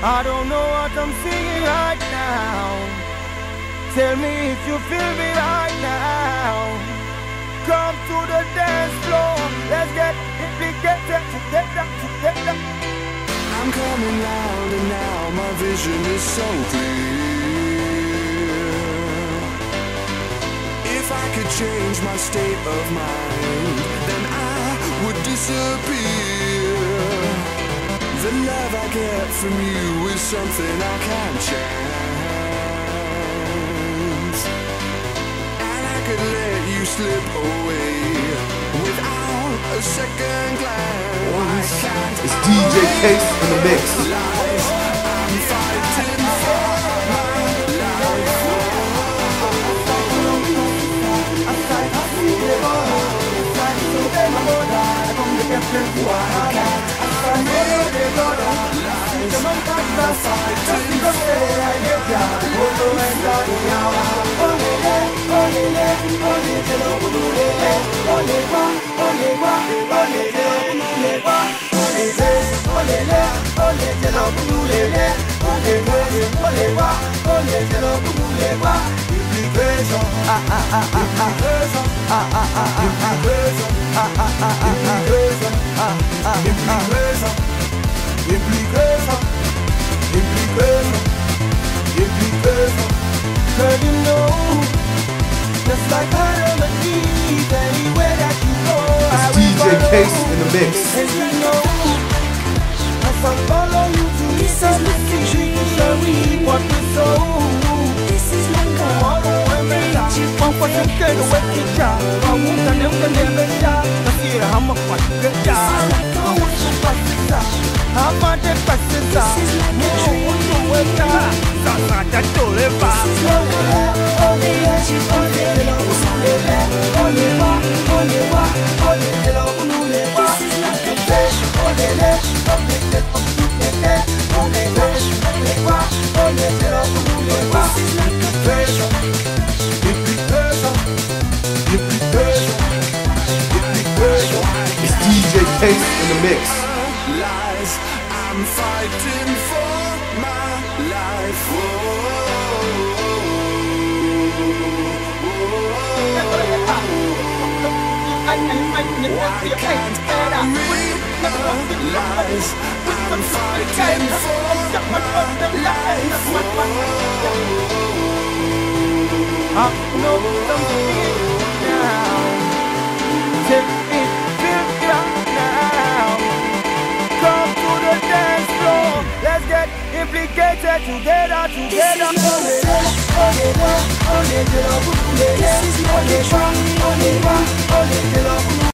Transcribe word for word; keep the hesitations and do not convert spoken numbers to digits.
I don't know what I'm singing right now. Tell me if you feel me right now. Come to the dance floor. Let's get implicated together, together. I'm coming louder now, my vision is so clear. If I could change my state of mind, then I would disappear. The love I get from you is something I can't chance, and I could let you slip away without a second glance. It's D J Case in the mix. Lies, I'm fighting for my life. Girl, you know, just like Adam and Eve, anywhere that you go, I It's will D J follow. Case in the mix. And you know, as I follow you to this is my dream, shall we what we sow? This is my Tomorrow when we die, one for the kid who went to jail. I won't tell them to never die. I see how much what you get down. I want to pass this out. How about the passes out? You want to wake up. That's not that to live by. It's D J Case in the mix. Lies, I'm fighting for my life. Whoa, why can't I realize I'm fighting for my life? I know something now. Take it, feel it now. Come to the dance floor. Let's get implicated together, together. This is my